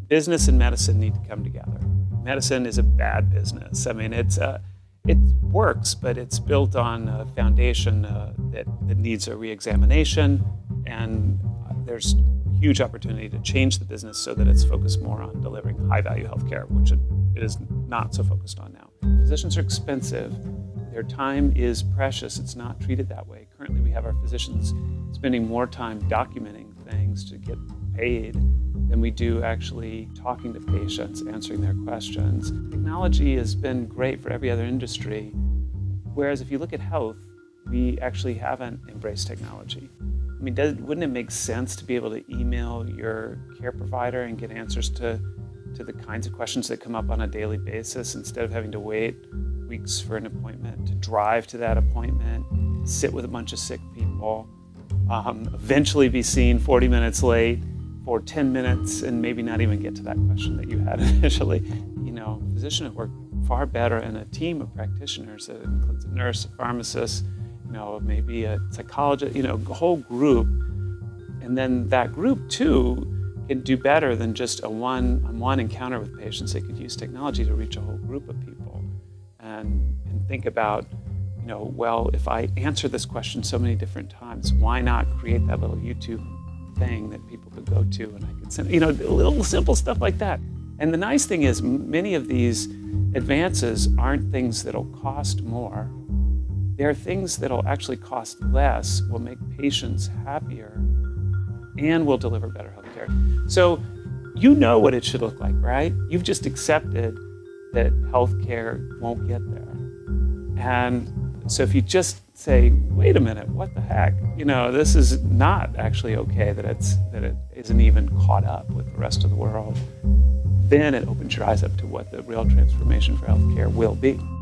business and medicine need to come together. Medicine is a bad business. I mean, it works, but it's built on a foundation that needs a reexamination, and there's huge opportunity to change the business so that it's focused more on delivering high-value healthcare, which it is not so focused on now. Physicians are expensive. Their time is precious. It's not treated that way. Currently, we have our physicians spending more time documenting things to get paid than we do actually talking to patients, answering their questions. Technology has been great for every other industry, whereas if you look at health, we actually haven't embraced technology. I mean, wouldn't it make sense to be able to email your care provider and get answers to the kinds of questions that come up on a daily basis instead of having to wait weeks for an appointment, to drive to that appointment, sit with a bunch of sick people, eventually be seen 40 minutes late for 10 minutes and maybe not even get to that question that you had initially. You know, physicians work far better in a team of practitioners that includes a nurse, a pharmacist, you know, maybe a psychologist, you know, a whole group. And then that group too can do better than just a one-on-one encounter with patients. They could use technology to reach a whole group of people and think about, you know, well, if I answer this question so many different times, why not create that little YouTube thing that people could go to and I could send, you know, little simple stuff like that. And the nice thing is many of these advances aren't things that'll cost more. They're things that'll actually cost less, will make patients happier, and will deliver better healthcare. So you know what it should look like, right? You've just accepted that healthcare won't get there. And so if you just say, wait a minute, what the heck? You know, this is not actually okay that it isn't even caught up with the rest of the world, then it opens your eyes up to what the real transformation for healthcare will be.